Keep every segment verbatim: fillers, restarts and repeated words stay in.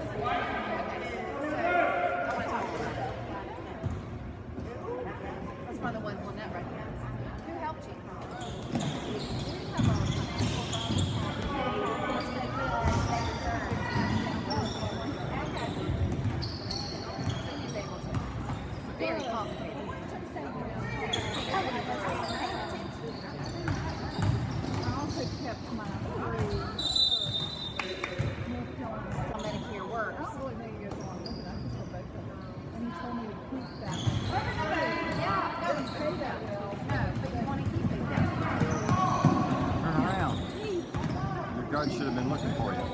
Should have been looking for you.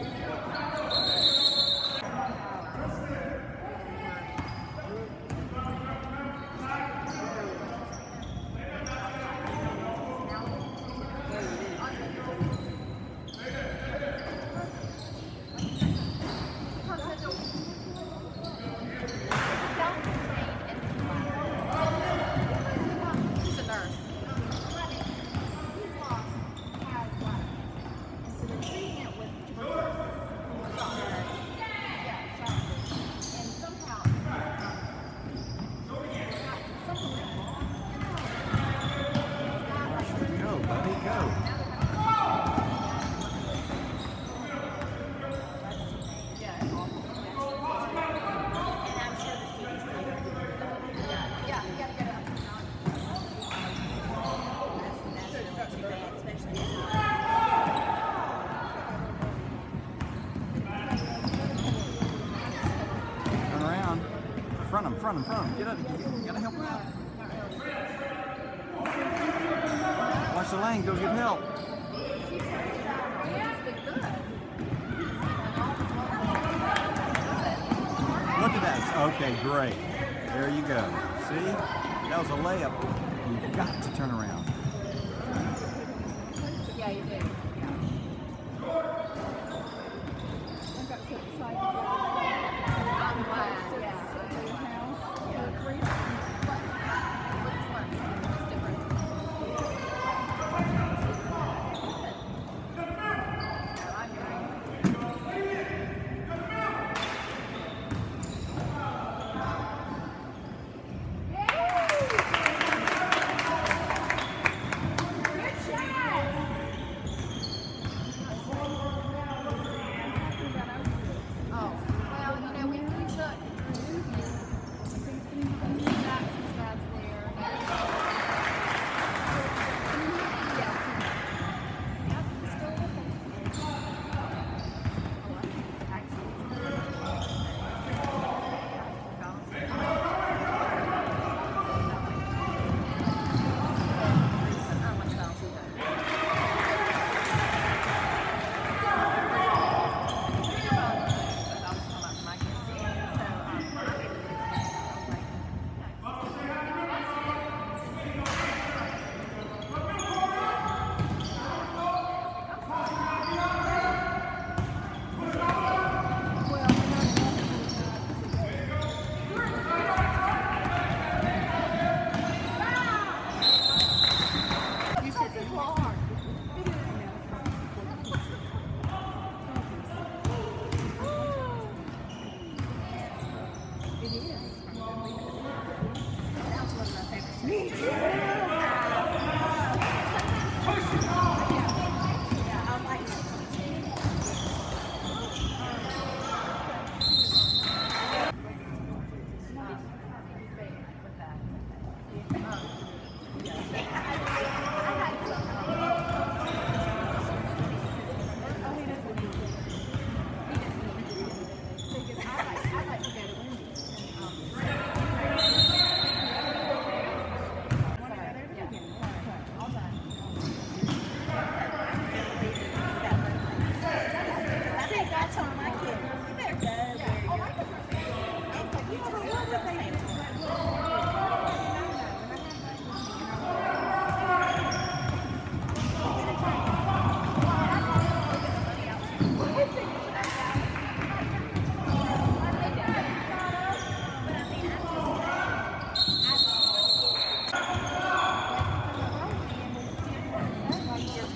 Front him, front him, front him. Get up. You gotta help him out. Watch the lane. Go get help. Look at that. Okay, great. There you go. See? That was a layup. You've got to turn around. Yeah, you do.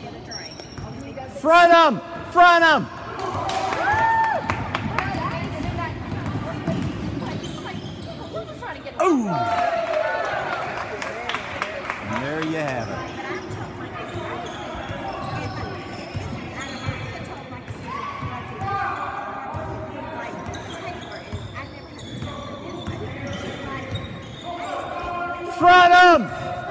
Front him! Front him! front him!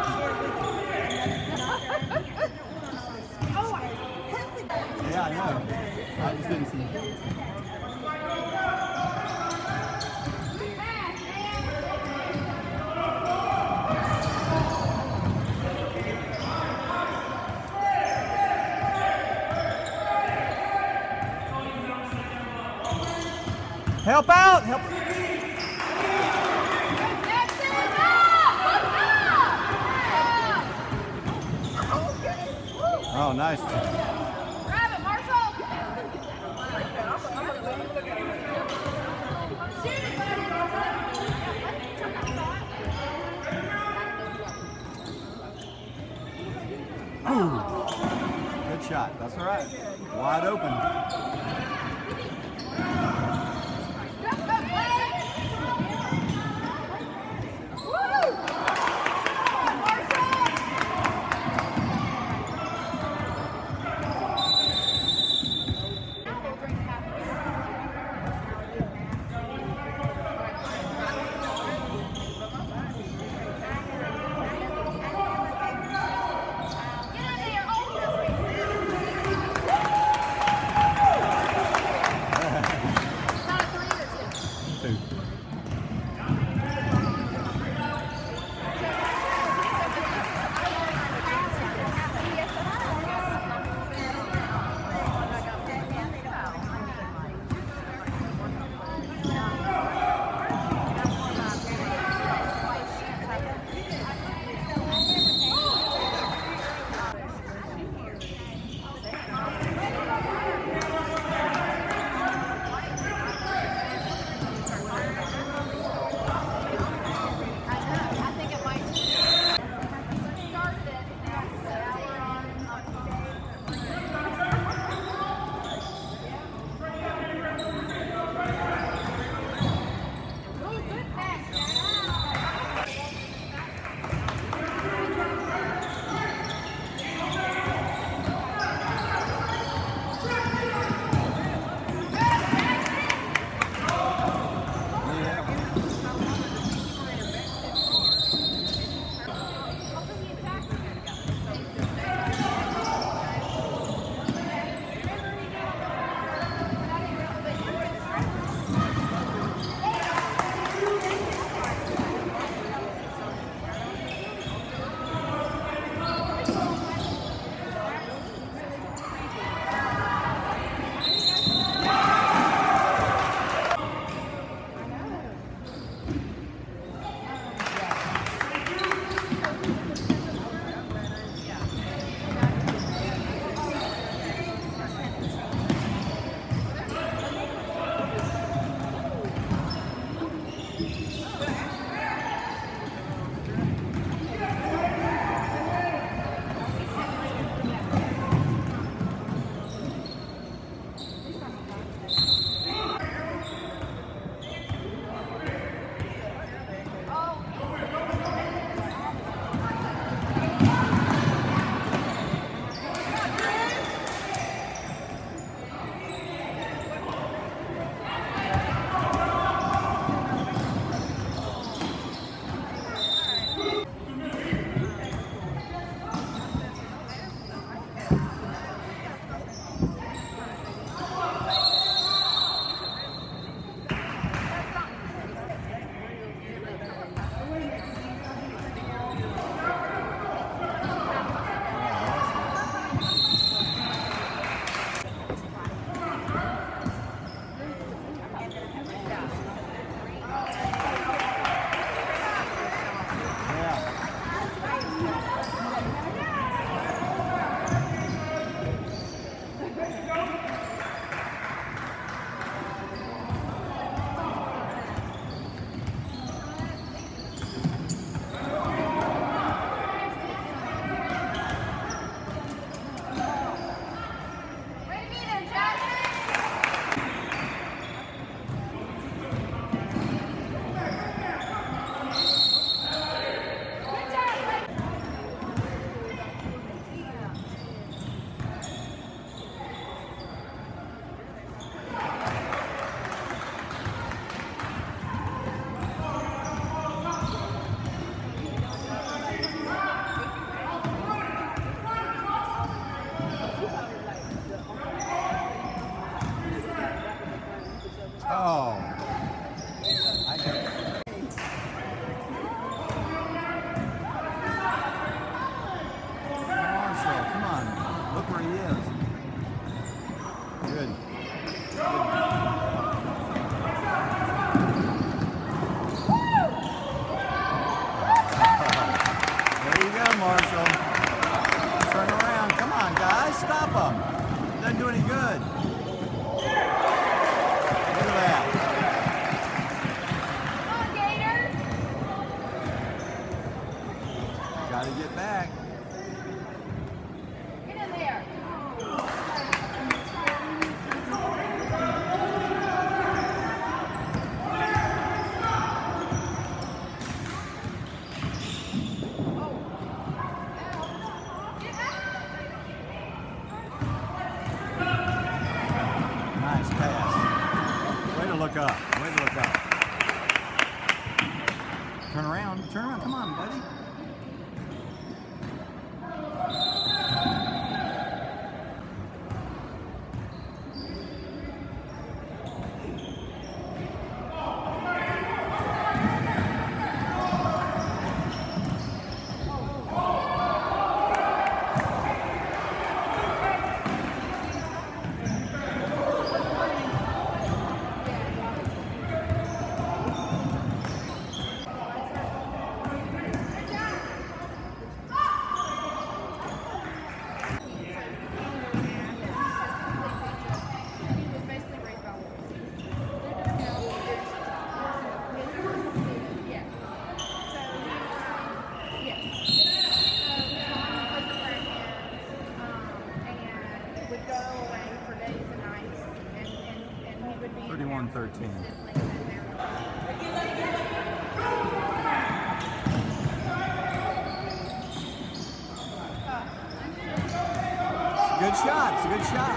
Yeah, I know. I just didn't see it. Help out! Help! Oh, nice. Grab it, Marshall! Ooh. Good shot. That's all right. Wide open. Oh. I got it. Marshall, come on. Look where he is. Good. Good. There you go, Marshall. Turn around. Come on, guys. Stop him. Doesn't do any good. Look at that. Come on, Gators. Got to get back. Get in there. Nice pass. Way to look up. Way to look up. Turn around. Turn around. Come on, buddy. thirty-one thirteen. It's a good shot. It's a good shot.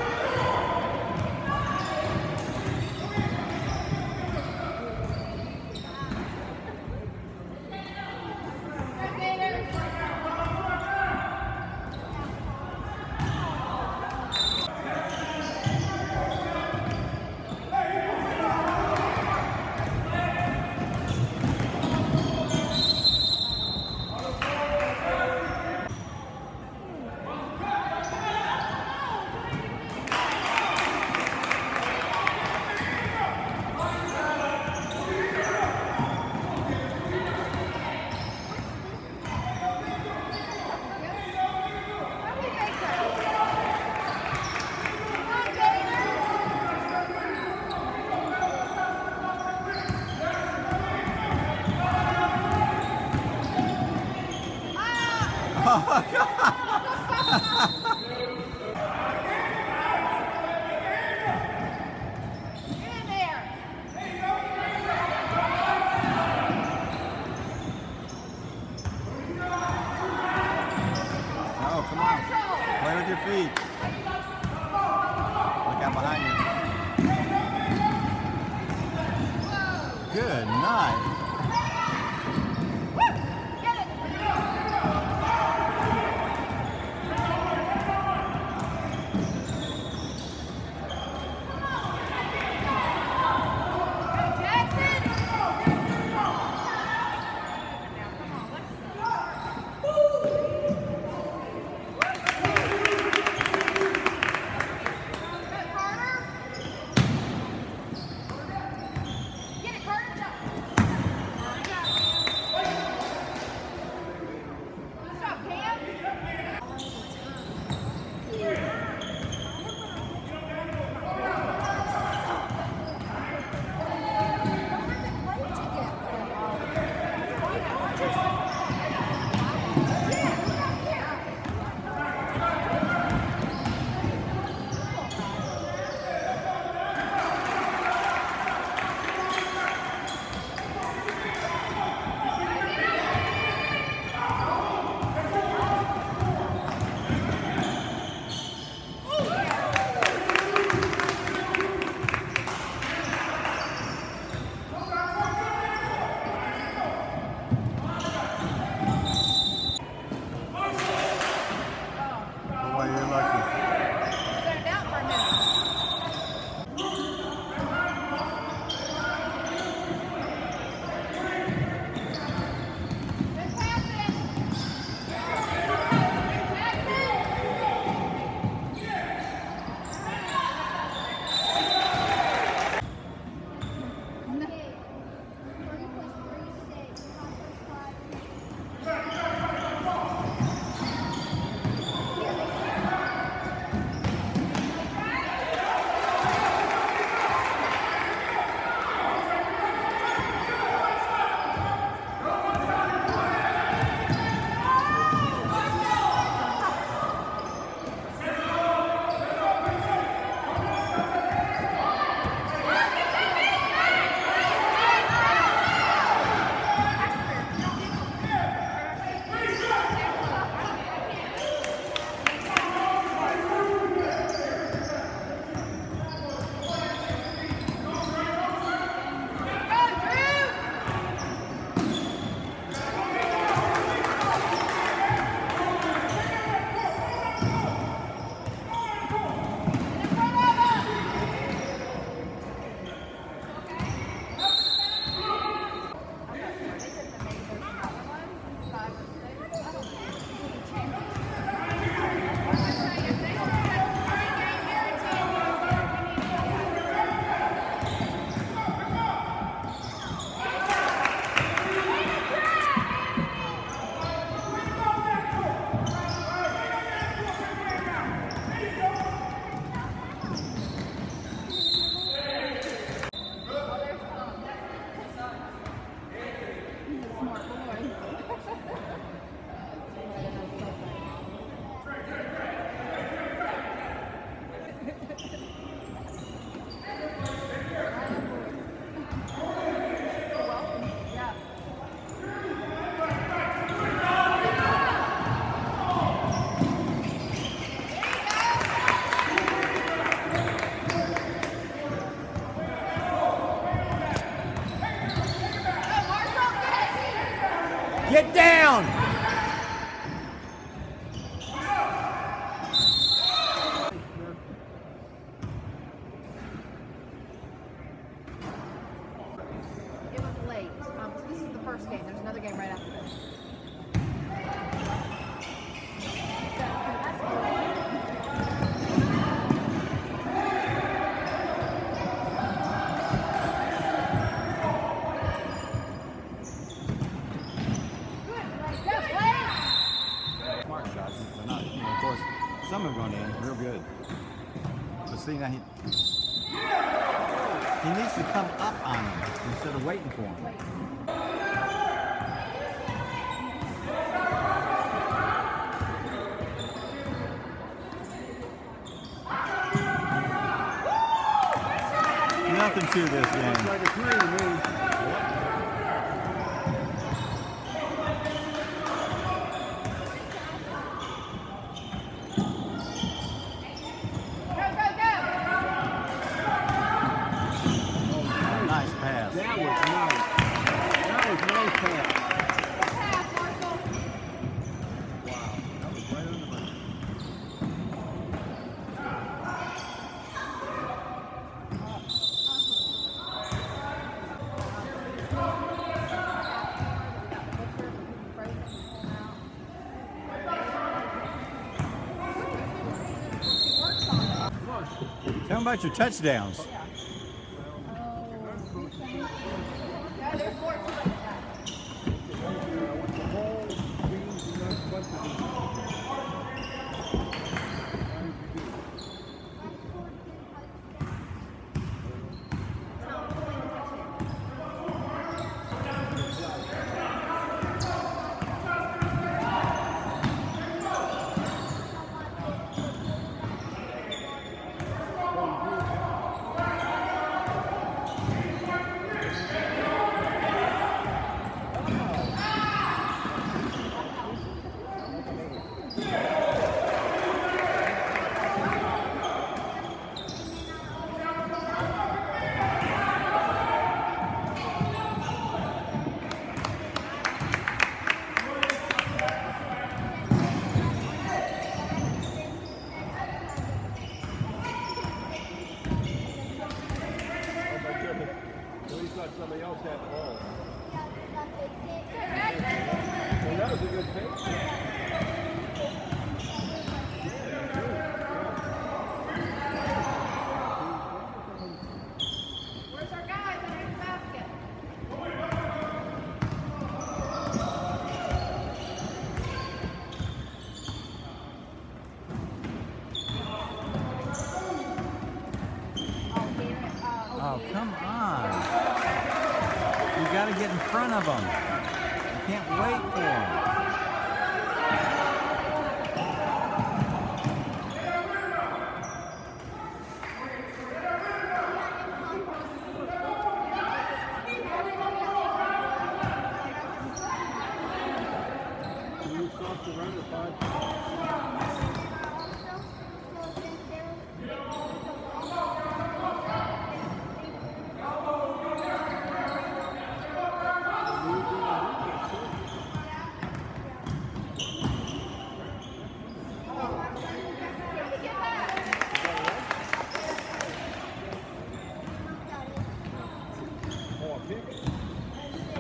Oh, Get in there. oh, come on. Play with your feet. Look out behind you. Good night. Get it. Jackson. Carter. Get it, Carter. Get down! It was late. Um, so this is the first game. There's another game right after this. Smart shots. They're not, you know, of course, some have gone in real good. But see, now he, he needs to come up on him instead of waiting for him. Nothing to this game. Like a three to me. Go, go, go! Nice pass. That was nice. That was nice pass. Pass, Marshall. Wow. That was right on the money. Tell them about your touchdowns. No, there's more to it than that. With the whole team's not questioning. Somebody else had the ball. Well, that was a good fake. Where's our guys underneath the basket? Oh, here. Uh, Oh, come on. You got to get in front of them. You can't wait for them. You stopped the run at five. Oh, a pick.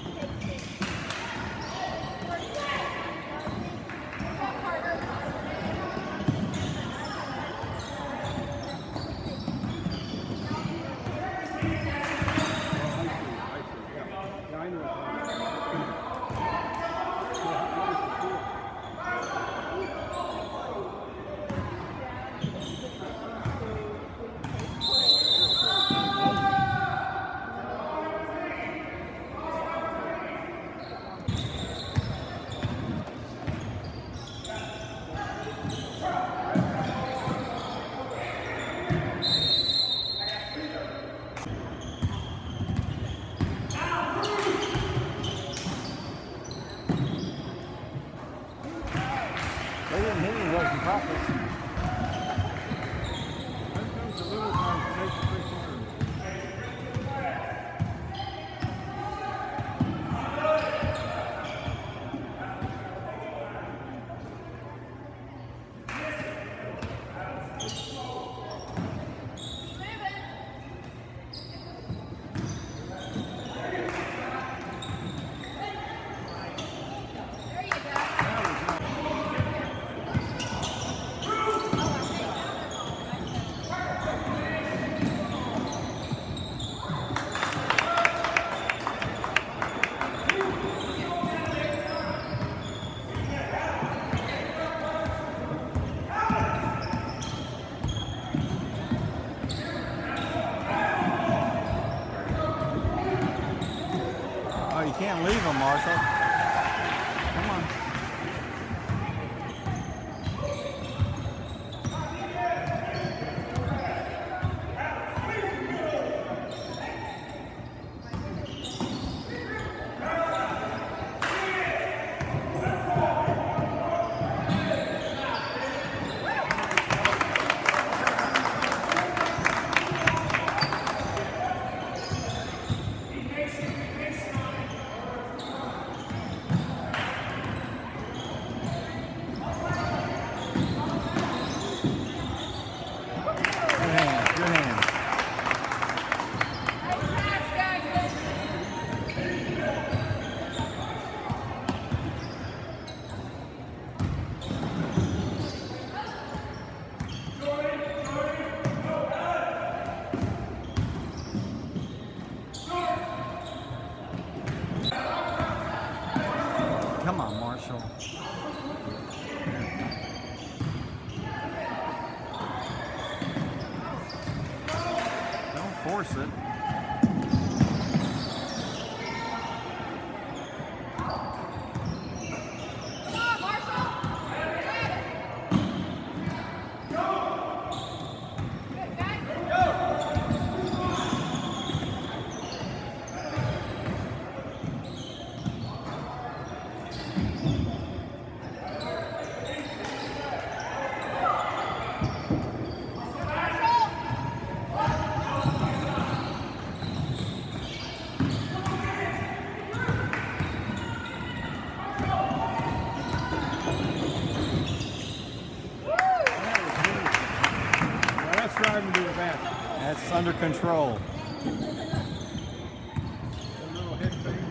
Yeah, I know. can't leave him, Marshall. Come on. Come on, Marshall. Don't force it. Come on, Marshall. Good, guys. Now that's driving to the basket. That's under control. A little head fake.